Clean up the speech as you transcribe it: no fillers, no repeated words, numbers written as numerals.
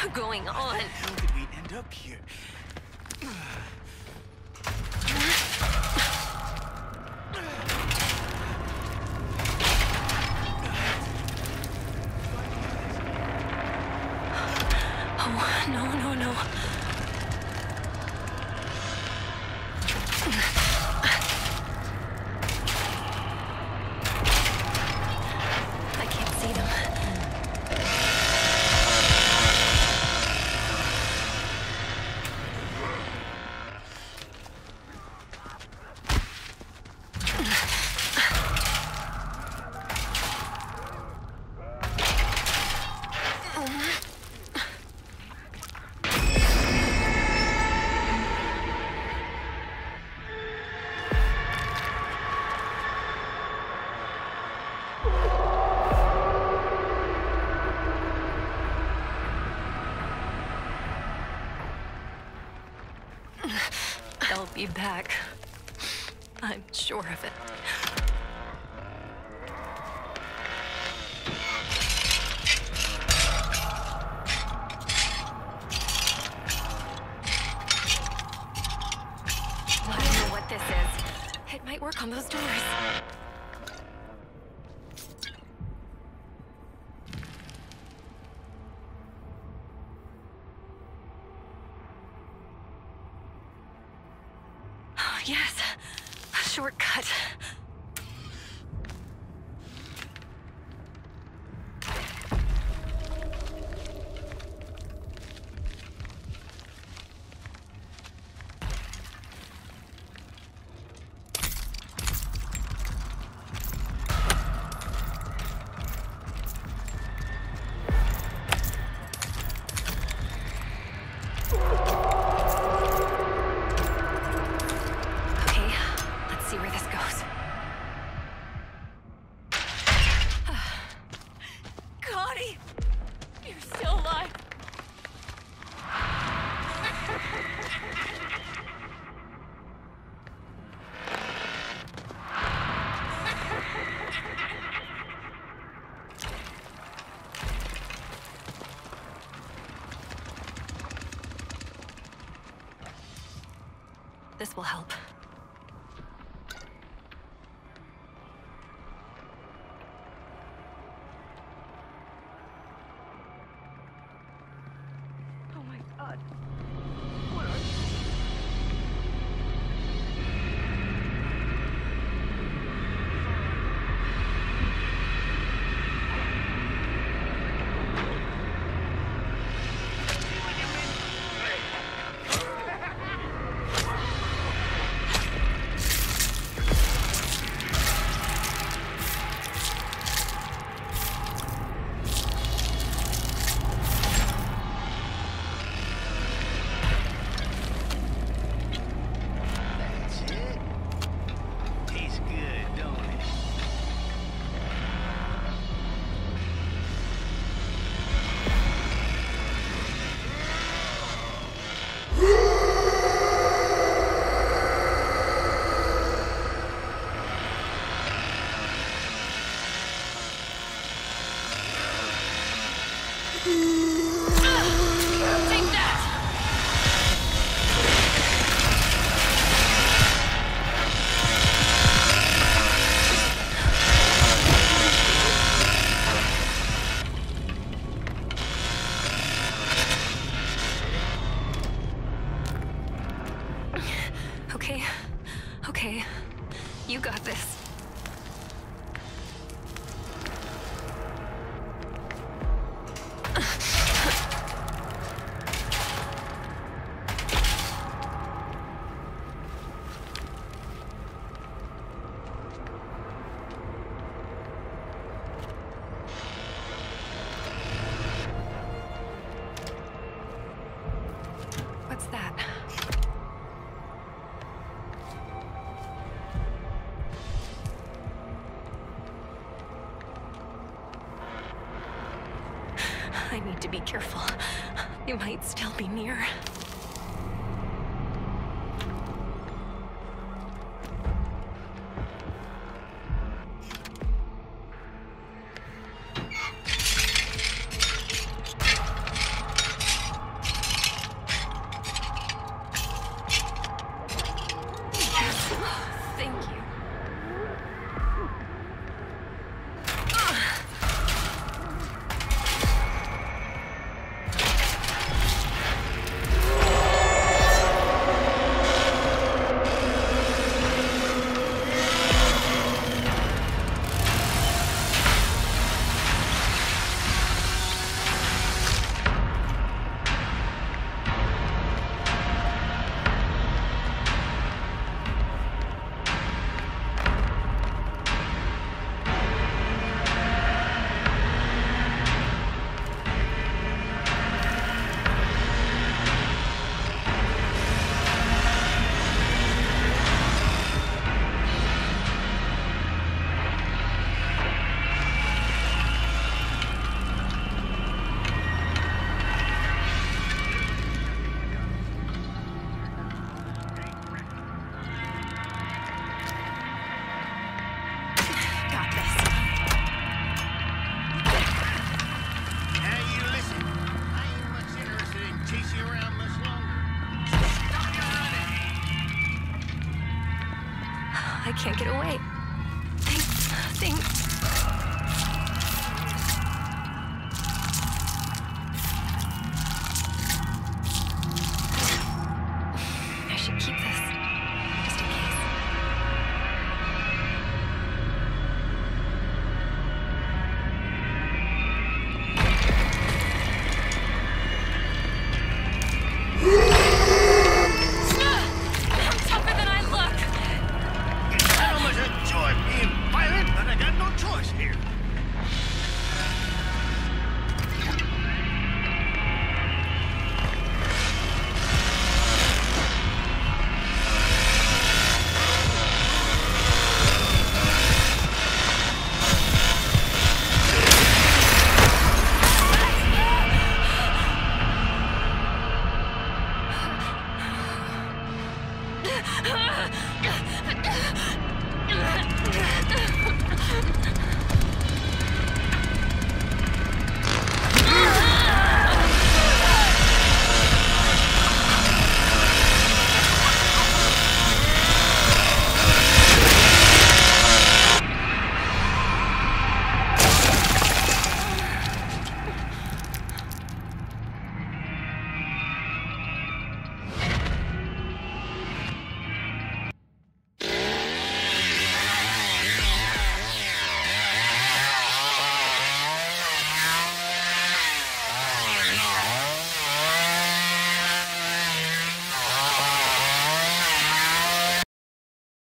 going on? How did we end up here? Oh, no. I can't see them. They'll be back. I'm sure of it. I don't know what this is. It might work on those doors. Yes, a shortcut. This will help. Oh my God. What are you? Okay. You got this. What's that? I need to be careful. You might still be near. I can't get away. Thanks. I should keep this, just in case. I'm tougher than I look. I almost enjoy being violent, but I got no choice here.